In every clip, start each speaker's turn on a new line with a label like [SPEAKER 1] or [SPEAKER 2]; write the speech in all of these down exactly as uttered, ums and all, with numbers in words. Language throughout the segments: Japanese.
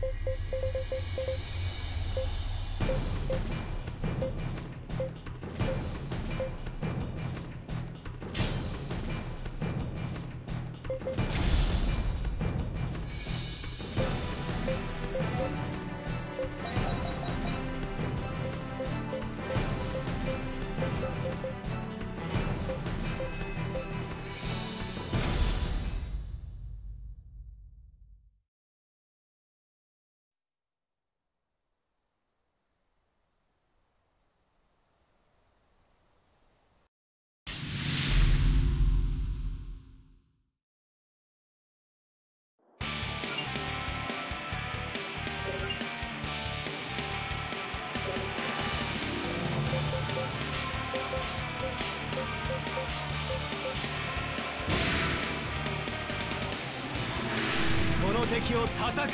[SPEAKER 1] 敵を叩く。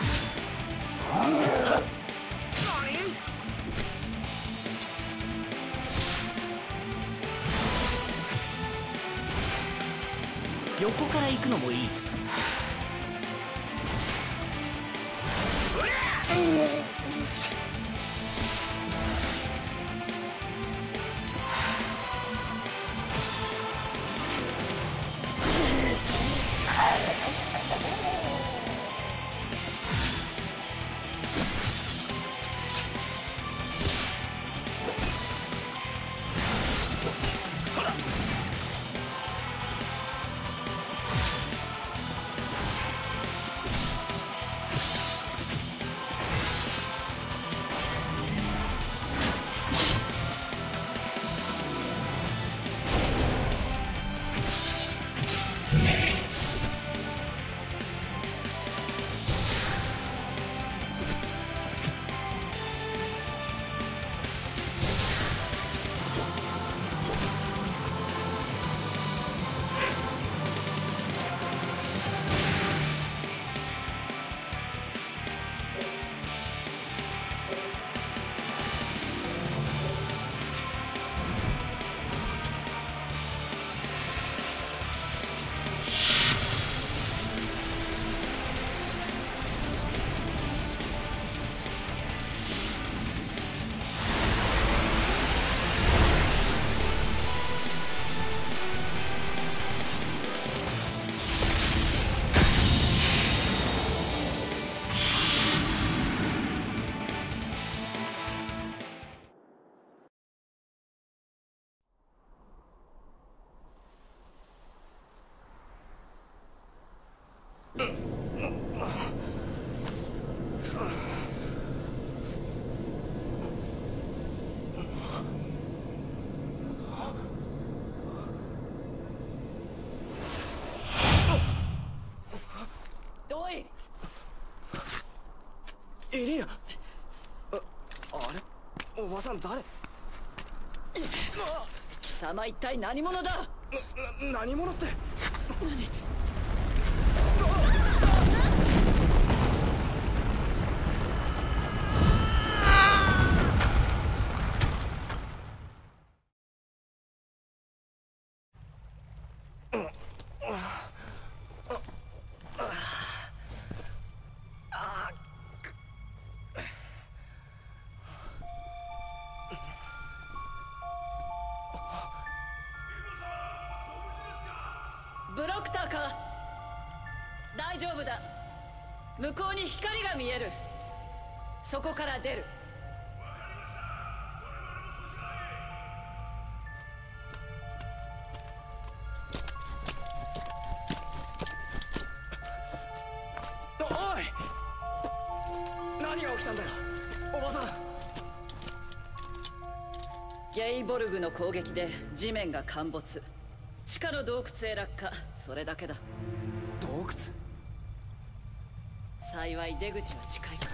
[SPEAKER 1] 横から行くのもいい。
[SPEAKER 2] エリーナ、あ、あれ、おばさん誰？
[SPEAKER 3] 貴様一体何者だ？
[SPEAKER 2] な、な、何者って？
[SPEAKER 3] 何？ブロクターか？大丈夫だ。向こうに光が見える。そこから出る。
[SPEAKER 2] おい！何が起きたんだよ、おばさん。
[SPEAKER 3] ゲイボルグの攻撃で地面が陥没。地下の洞窟へ落下、それだけだ。
[SPEAKER 2] 洞窟？
[SPEAKER 3] 幸い出口は近いか。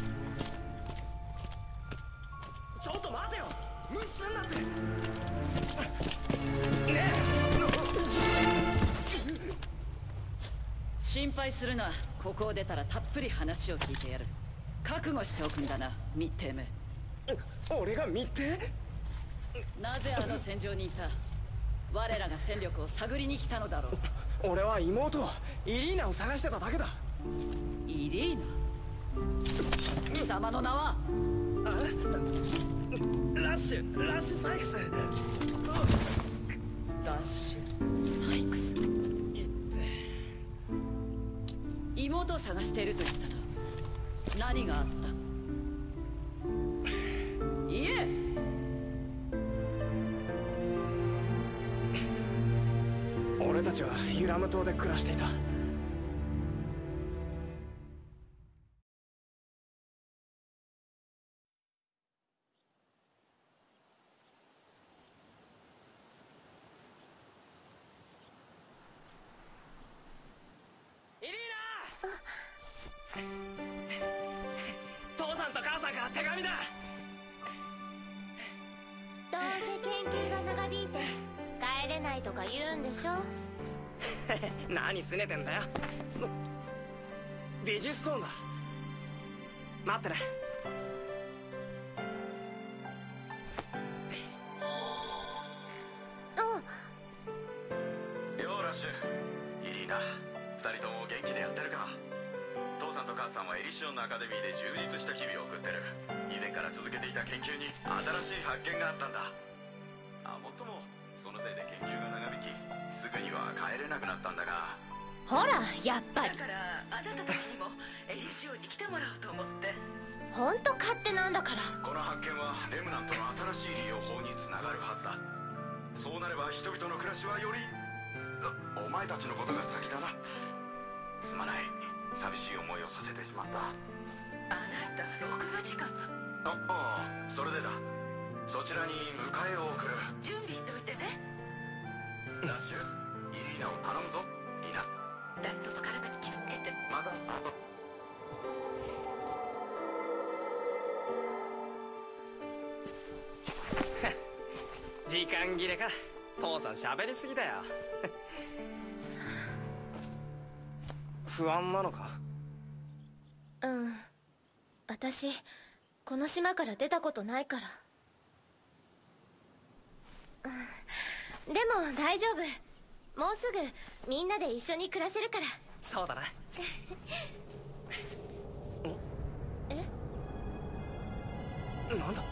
[SPEAKER 2] ちょっと待てよ、無視すんなって。ねえ。
[SPEAKER 3] 心配するな。ここを出たらたっぷり話を聞いてやる。覚悟しておくんだな、密偵め。
[SPEAKER 2] 俺が密偵？
[SPEAKER 3] なぜあの戦場にいた？我らが戦力を探りに来たのだろう。
[SPEAKER 2] 俺は妹イリーナを探してただけだ。
[SPEAKER 3] イリーナ？ 貴様の名は？
[SPEAKER 2] ラッシュラッシュサイクス。
[SPEAKER 3] ラッシュサイクス。
[SPEAKER 2] いって
[SPEAKER 3] 妹を探していると言ったな。何があった？いえ。
[SPEAKER 2] 俺たちはユラム島で暮らしていた。イリーナ父さんと母さんから手紙だ。
[SPEAKER 4] どうせ研究が長引いて帰れないとか言うんでしょ。
[SPEAKER 2] 何すねてんだよ。ビジストーンだ。待ってね。
[SPEAKER 4] うん。
[SPEAKER 5] よーラッシュ、イリーナ、二人とも元気でやってるか。父さんと母さんはエリシオンのアカデミーで充実した日々を送ってる。以前から続けていた研究に新しい発見があったんだ。あ、もっともそのせいで研究が長引き、すぐには帰れなくなったんだが。
[SPEAKER 4] ほらやっぱり
[SPEAKER 3] だからあなたたちにもエリシオンに来てもらおうと思って。
[SPEAKER 4] ほんと勝手なんだから。
[SPEAKER 5] この発見はレムナントの新しい利用法につながるはずだ。そうなれば人々の暮らしはよりお、お前たちのことが先だな。すまない、寂しい思いをさせてしまった。
[SPEAKER 3] あなた録画時間は？
[SPEAKER 5] ああ、それでだ。そちらに迎えを送る。
[SPEAKER 3] 準備しておいてね。
[SPEAKER 5] ラッシュ、イリーナを頼むぞ。いいな。
[SPEAKER 3] だいぶ体に気をつけて。
[SPEAKER 5] まだあと。
[SPEAKER 2] 時間切れか。父さん喋りすぎだよ。不安なのか？
[SPEAKER 4] うん。私この島から出たことないから。うん、でも大丈夫。もうすぐみんなで一緒に暮らせるから。
[SPEAKER 2] そうだな。
[SPEAKER 4] え？
[SPEAKER 2] なんだ？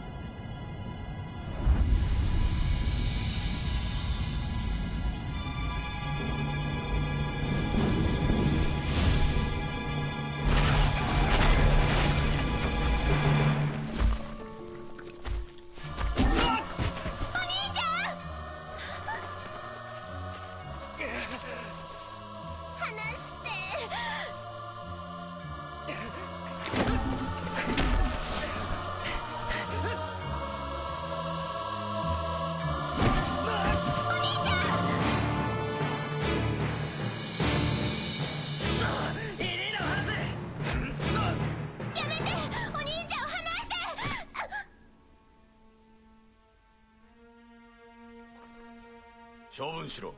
[SPEAKER 5] 処分しろ。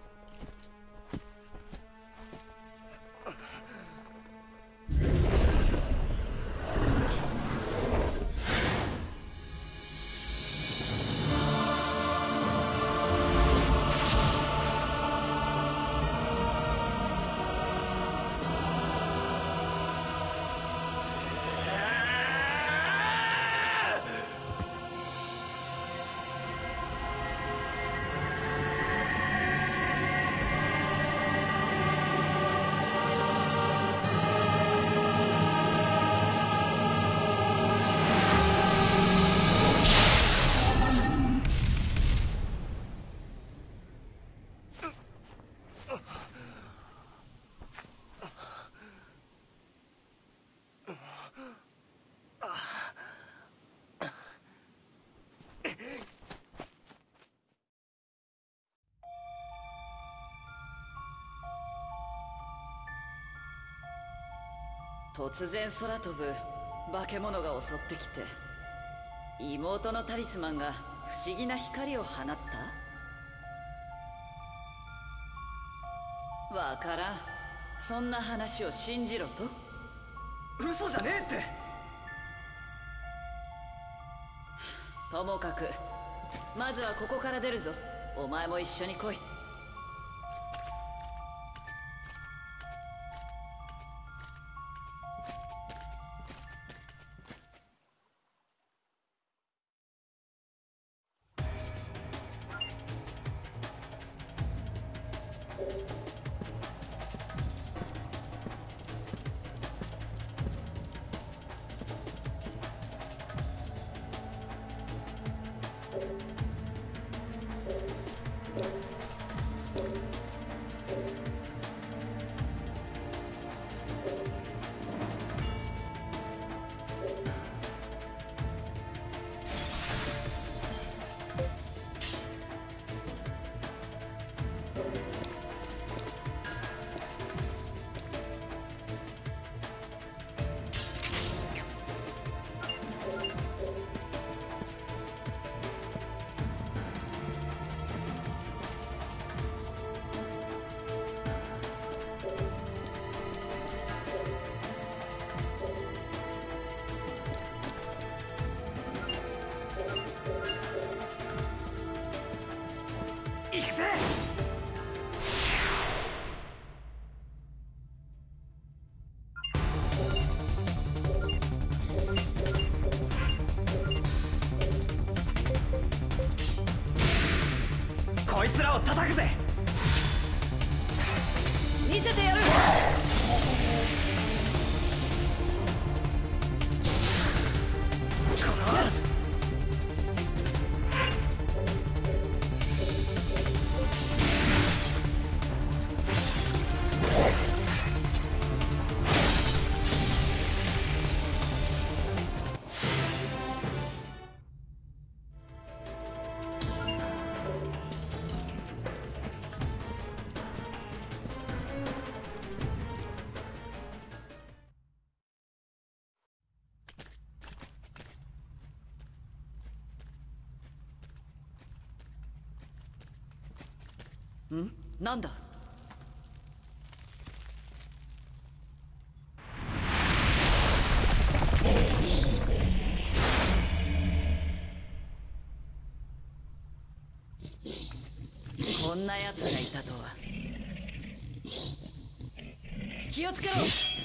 [SPEAKER 3] 突然空飛ぶ化け物が襲ってきて、妹のタリスマンが不思議な光を放った？わからん。そんな話を信じろと？
[SPEAKER 2] 嘘じゃねえって。
[SPEAKER 3] ともかくまずはここから出るぞ。お前も一緒に来い。
[SPEAKER 2] つらを叩くぜ。
[SPEAKER 3] 見せてやる。よし。ん？なんだ？こんな奴がいたとは。気をつけろ。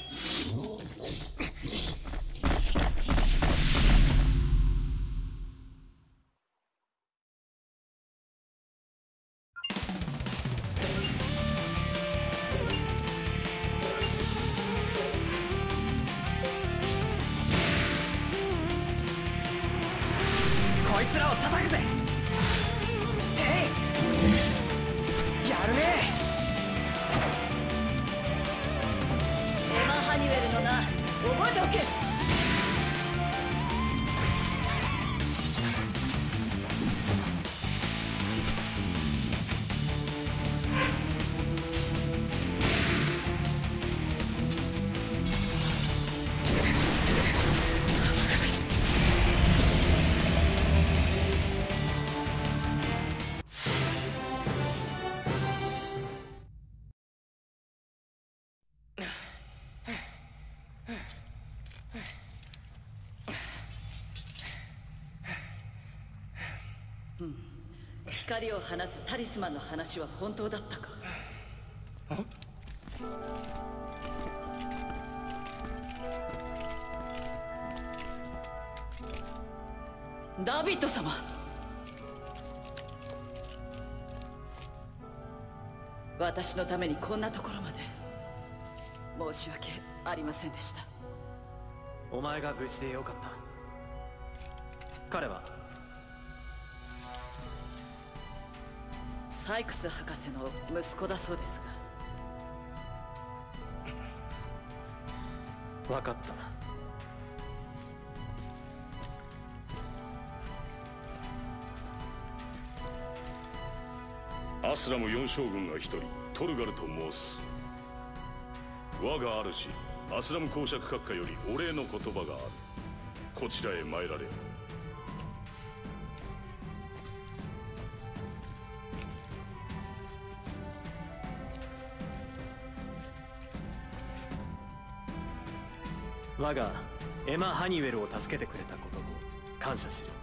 [SPEAKER 2] こいつらを叩くぜ。てい、やるね。
[SPEAKER 3] エマ・ハニウェルの名覚えておけ。光を放つタリスマンの話は本当だったか。ダビッド様、私のためにこんなところまで申し訳ありませんでした。
[SPEAKER 6] お前が無事でよかった。彼は
[SPEAKER 3] サイクス博士の息子だそうです
[SPEAKER 6] 分かった。
[SPEAKER 7] アスラム四将軍が一人、トルガルと申す。我が主アスラム公爵閣下よりお礼の言葉がある。こちらへ参られよ。
[SPEAKER 6] 我がエマ・ハニウェルを助けてくれたことを感謝する。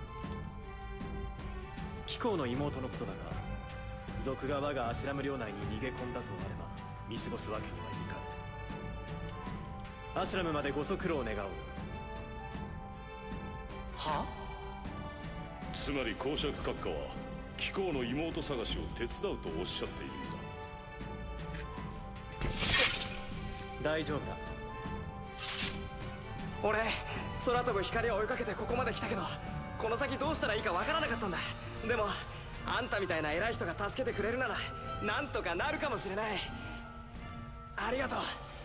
[SPEAKER 6] 貴公の妹のことだが、賊が我がアスラム領内に逃げ込んだとあれば見過ごすわけにはいかぬ。アスラムまでご足労願おう。
[SPEAKER 2] は？
[SPEAKER 7] つまり公爵閣下は貴公の妹探しを手伝うとおっしゃっているんだ。
[SPEAKER 6] 大丈夫だ。
[SPEAKER 2] 俺、空飛ぶ光を追いかけてここまで来たけど、この先どうしたらいいかわからなかったんだ。でもあんたみたいな偉い人が助けてくれるならなんとかなるかもしれない。ありがとう。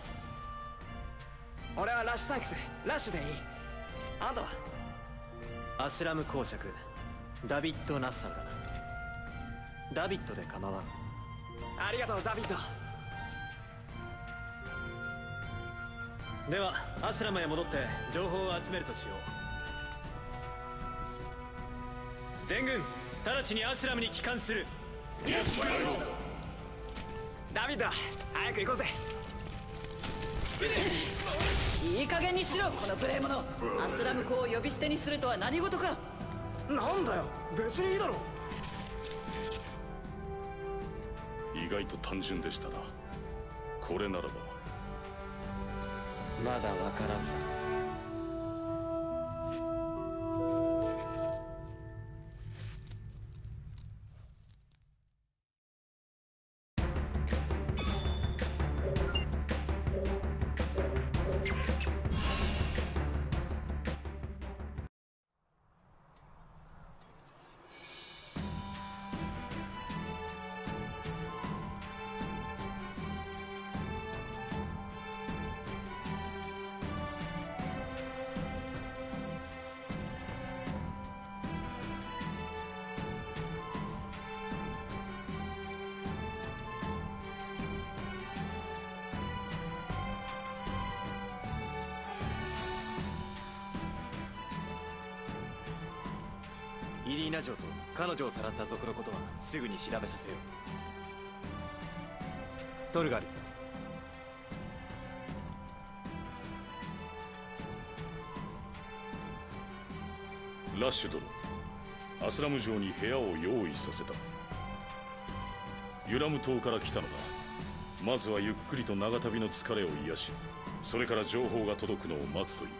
[SPEAKER 2] 俺はラッシュサイクス、ラッシュでいい。あんたは？
[SPEAKER 6] アスラム公爵ダビッド・ナッサーだ。ダビッドで構わん。
[SPEAKER 2] ありがとうダビッド。
[SPEAKER 6] ではアスラムへ戻って情報を集めるとしよう。全軍直ちにアスラムに帰還する。
[SPEAKER 7] よし、参ろう。
[SPEAKER 2] ダビッド、早く行こうぜ。
[SPEAKER 3] いい加減にしろ、この無礼者。アスラム公を呼び捨てにするとは何事か。
[SPEAKER 2] なんだよ、別にいいだろ。
[SPEAKER 7] 意外と単純でしたな。これならば
[SPEAKER 6] まだわからんさ。 イリーナ嬢と彼女をさらった族のことはすぐに調べさせよう。トルガル、
[SPEAKER 7] ラッシュ殿、アスラム城に部屋を用意させた。ユラム島から来たのだ。まずはゆっくりと長旅の疲れを癒し、それから情報が届くのを待つといい。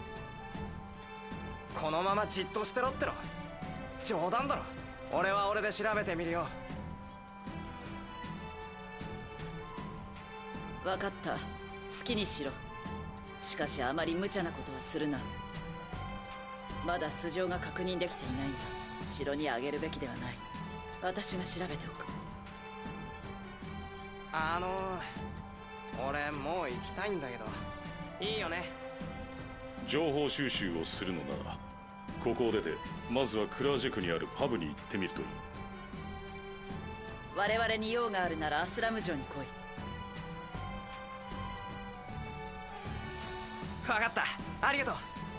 [SPEAKER 2] このままじっとしてろっての冗談だろ。俺は俺で調べてみるよ。
[SPEAKER 3] 分かった、好きにしろ。しかしあまり無茶なことはするな。まだ素性が確認できていないんだ。城にあげるべきではない。私が調べておく。
[SPEAKER 2] あのー、俺もう行きたいんだけどいいよね。
[SPEAKER 7] 情報収集をするのならここを出てまずはクラージェクにあるパブに行ってみるといい。
[SPEAKER 3] 我々に用があるならアスラム城に来い。
[SPEAKER 2] 分かった、ありがとう。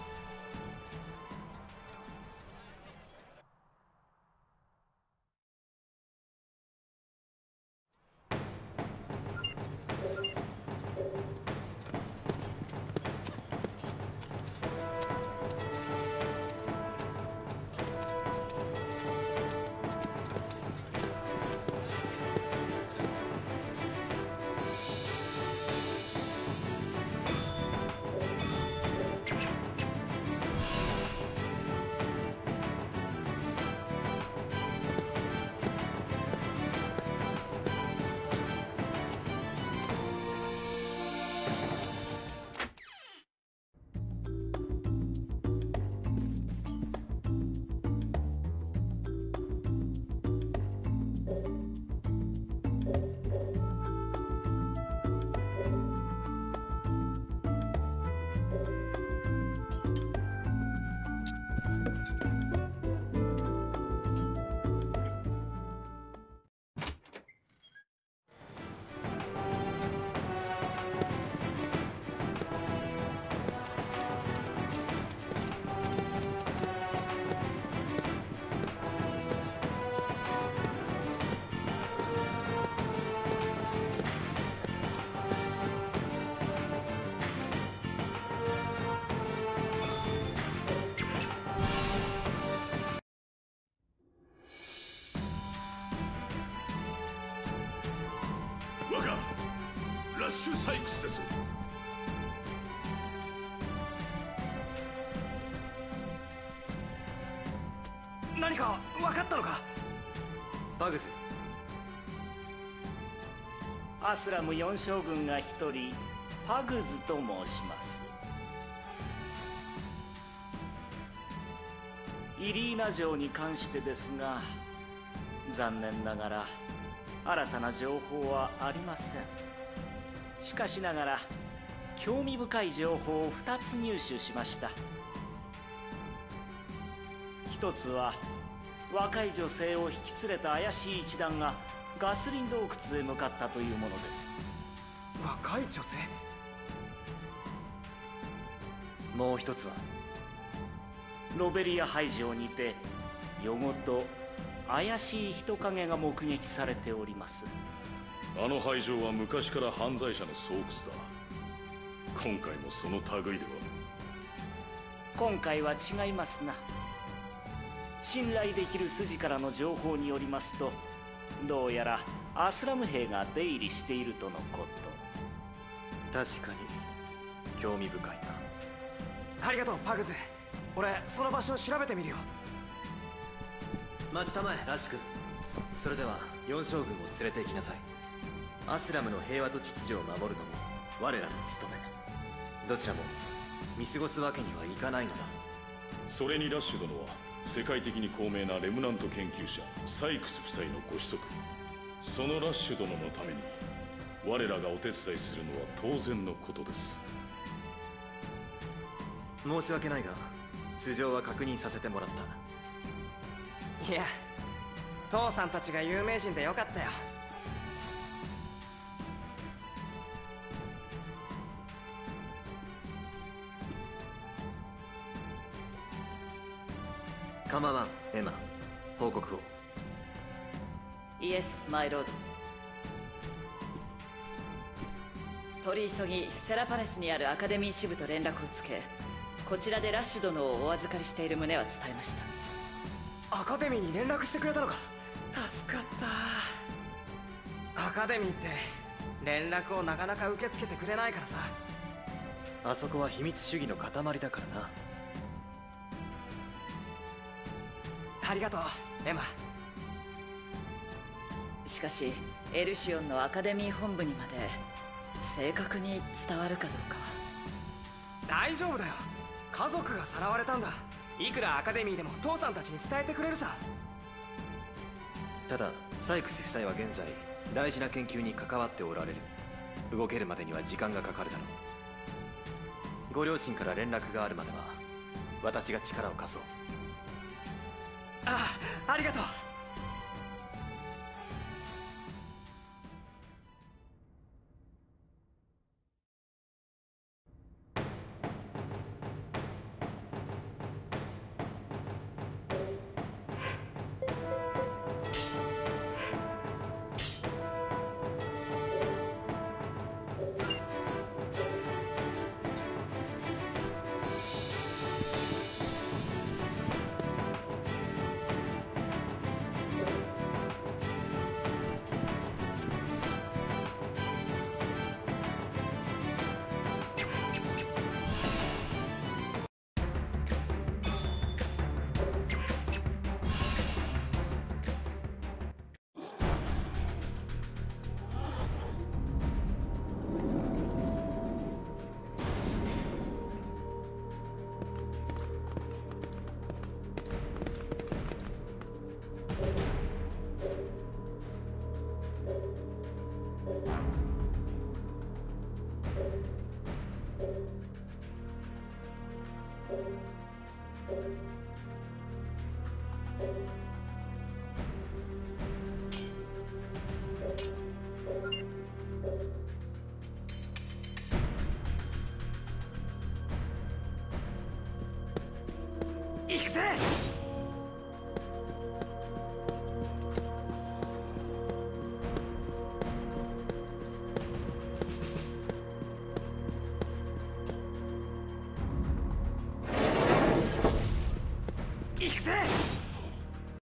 [SPEAKER 7] 若ラッシュサイクスです。
[SPEAKER 2] 何か分かったのか。
[SPEAKER 6] バグズ、
[SPEAKER 1] アスラム四将軍が一人パグズと申します。イリーナ城に関してですが、残念ながら新たな情報はありません。しかしながら興味深い情報をふたつ入手しました。一つは若い女性を引き連れた怪しい一団がガスリン洞窟へ向かったというものです。
[SPEAKER 2] 若い女性。
[SPEAKER 6] もう一つは
[SPEAKER 1] ロベリア廃城にて夜ごと怪しい人影が目撃されております。
[SPEAKER 7] あの廃城は昔から犯罪者の巣窟だ。今回もその類では。
[SPEAKER 1] 今回は違いますな。信頼できる筋からの情報によりますと、どうやらアスラム兵が出入りしているとのこと。
[SPEAKER 6] 確かに興味深いな。
[SPEAKER 2] ありがとうパグズ。俺その場所を調べてみるよ。
[SPEAKER 6] 待ちたまえラシ君。それでは四将軍を連れて行きなさい。アスラムの平和と秩序を守るのも我らの務め。どちらも見過ごすわけにはいかないのだ。
[SPEAKER 7] それにラッシュ殿は世界的に高名なレムナント研究者サイクス夫妻のご子息。そのラッシュ殿のために我らがお手伝いするのは当然のことです。
[SPEAKER 6] 申し訳ないが素性は確認させてもらった。
[SPEAKER 2] いや、父さんたちが有名人でよかったよ。
[SPEAKER 6] 構わん、エマ。報告を。
[SPEAKER 3] イエス、マイロード。取り急ぎセラパレスにあるアカデミー支部と連絡をつけ、こちらでラッシュ殿をお預かりしている旨は伝えました。
[SPEAKER 2] アカデミーに連絡してくれたのか。助かった。アカデミーって連絡をなかなか受け付けてくれないからさ。
[SPEAKER 6] あそこは秘密主義の塊だからな。
[SPEAKER 2] ありがとう、エマ。
[SPEAKER 3] しかしエルシオンのアカデミー本部にまで正確に伝わるかどうかは。
[SPEAKER 2] 大丈夫だよ。家族がさらわれたんだ。いくらアカデミーでも父さんたちに伝えてくれるさ。
[SPEAKER 6] ただサイクス夫妻は現在大事な研究に関わっておられる。動けるまでには時間がかかるだろう。ご両親から連絡があるまでは私が力を貸そう。
[SPEAKER 2] ああ、ありがとう。行くぜ。行くぜ。